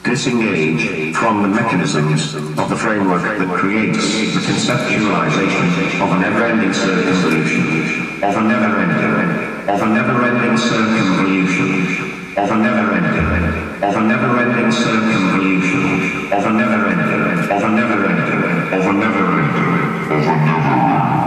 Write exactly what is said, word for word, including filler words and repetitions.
Disengage from the mechanisms of the framework that creates the conceptualization of a never-ending circumvolution, of a never-ending, of a never-ending circumvolution, of a never-ending, of a never-ending circumvolution, of a never-ending, of a never-ending, of a never-ending, of a never-ending.